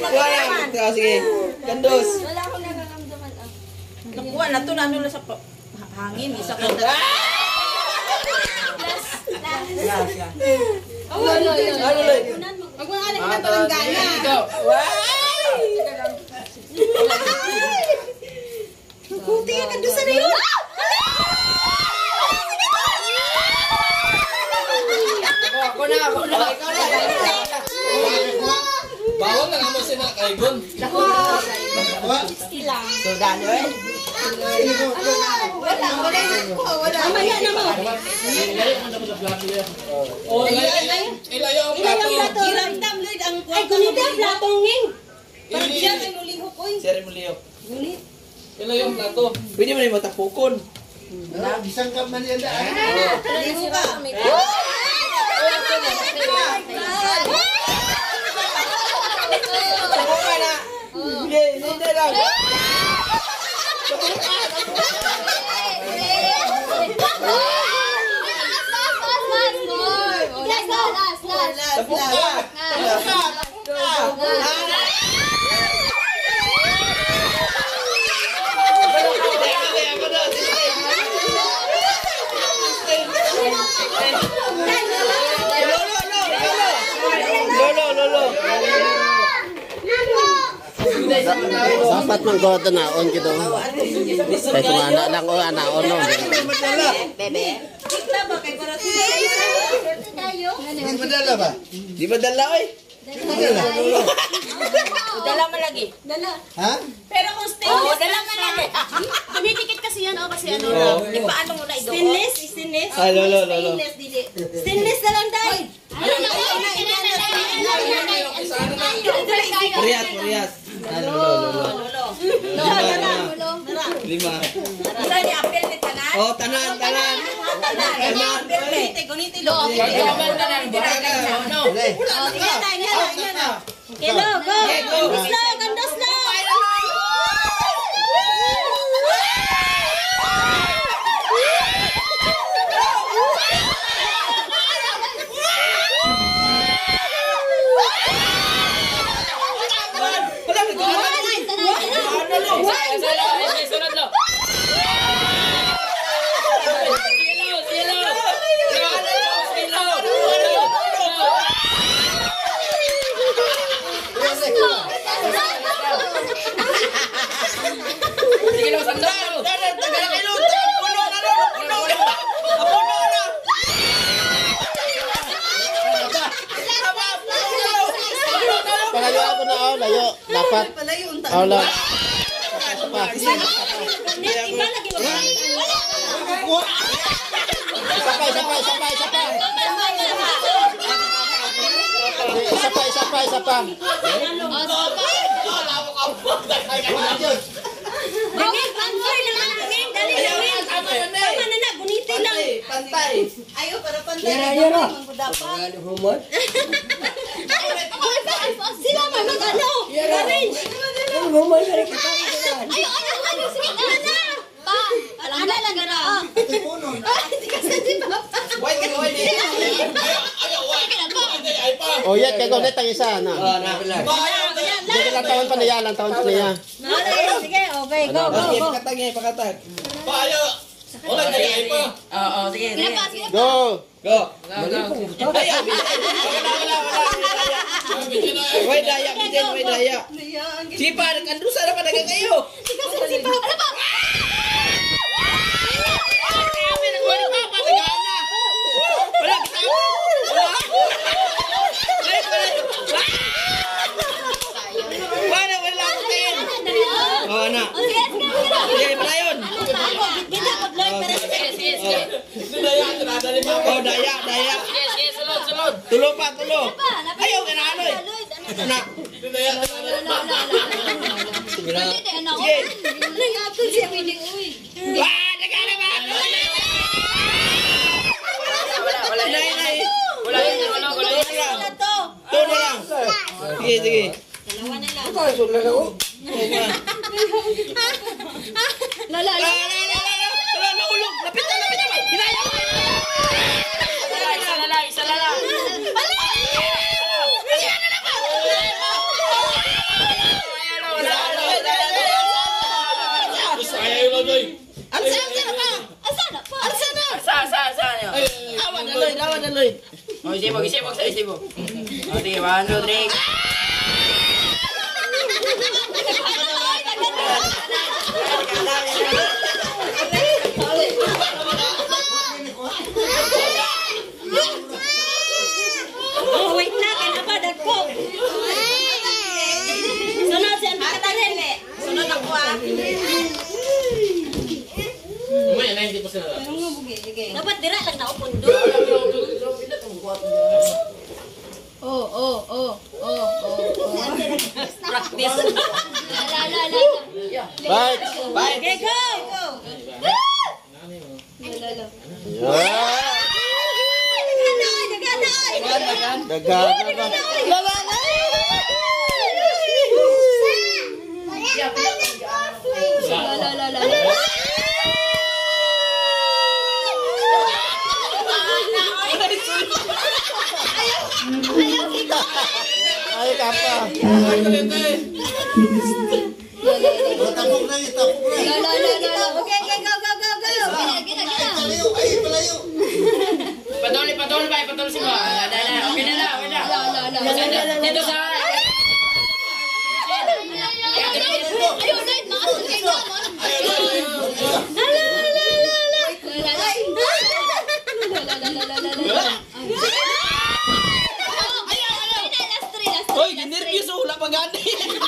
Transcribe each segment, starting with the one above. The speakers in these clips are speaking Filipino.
Wala. Sige. Gandos. Wala akong nararamdaman. Nakuha na to na ano sa hangin. Isa ka na. Last. Ano? Huwag mo nga lang ng palanggana. Puti yan, kandusa na yun. Ako na. Ikaw na. Bawal na naman siya na kaigon. So, gano eh. Wala. Mamaya na mo. O, ilayo ang plato. Iramdam Lloyd ang Ay, gunita, platongin. parang siya ay nulihok ko eh. Sir Emilio. Ilayo ang plato. Pwede mo rin mo tapukon. Bisang ka man yan daan. Nulihok ka. Tapukan na. Hindi lang. Lolo. Dapat manggoto na on gitu. Kaya kung anak lang o anak on no. Bebe. Kita ba kay para Di madala ba? Di ba dala oy? Dala man lagi. Ha? Pero kung stainless, dala man lagi. Tumitikit kasi yan, kasi ano. Di pa ano muna ido. Stainless. Ah, lolo. Stainless na lang tayo. Purias. Lolo. Lima. Isa ni apel ni tanan. Oh, tanan. Guniti lo. Hello, go. Gandos na. Palayo ako na oh, layo. Dapat. Oh, layo. Isa pa. Pantay. Ayo para pantay. Humor. Sila man mag-ano. Arrange. Humor na rin kita. Ayo, sige na. Pa, ano lang na. Wait. Oh, yeah, kaya ulit ang isa na. Hindi lang taon pa niya. Sige, okay, go. Pakatag. Payo. Wala kaya ay pa. Oo, sige. Go. Wala. Way daya. Sipa, nagkandusa na pa kayo. Oh, na. Sige, palayon. Oh, daya. Sulod. Tulo pa. Ayaw, ganaan eh. Na. Sige. Wah, nagana ba? Nay. Wala. Tulo lang. Sige. Nahulog. Lapit na. Hinaya mo. Isa lala. Lloyd. Oh, isibog sa isibog. O, sige, 1, 2, 3. Oh, wait lang. Kaya pa, dagko. Sunod si Andy Katalin. Sunod ako ah. Umay, na hindi pa sila. Dapat dira lang na upundo. Practice. Bite. Okay, go! Gagana ba? Ay, kapa. Padol ba? Padol si Ba. Okay na lang. Dito sa... Ayun, Lloyd, makasun kay Gamon. Hoy, nervous oh. Wala pa gani.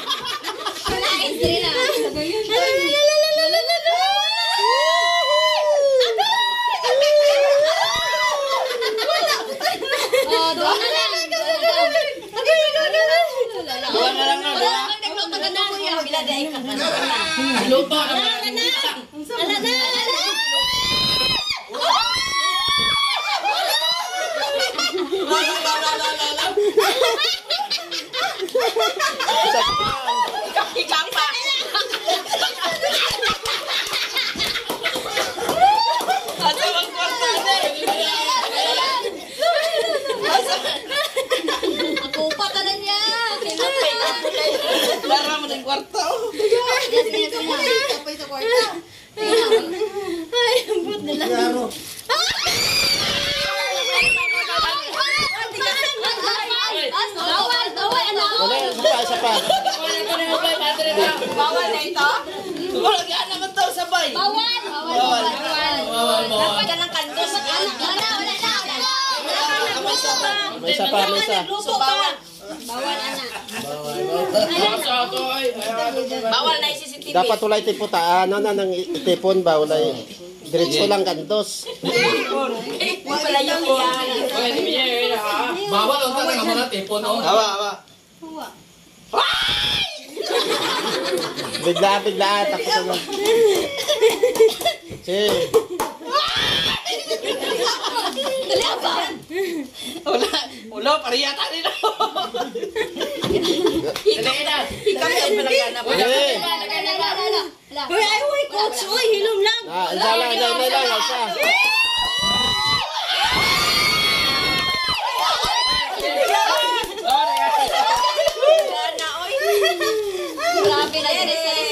Dua na lang. Luto naman. Ikaw pa. Asa bang kwarta Ako pa ka na niya. Lara mo ng kwarta. Kapay sa kwarta. Ay, ang buot nila. Isa pa. Bawal na ito? Wala ka naman daw sabay. Bawal. Dapat ka ng kandos. Wala na. May isa pa. So bawal. Bawal, anak. Bawal na CCTV. Dapat walay tiputaan. Ano na nang itipon ba? Walay. Diretso lang kandos. Wala yung iyan. Bawal ang tanang naman natin. Puno. Hawa. Bigla. Tapos na. Sige. Wala, pariyata nila. Dali na. Ikaw yung palagana. Uy, ay, coach. Uy, hilom lang. Isa lang. Isa. Grabe na yan.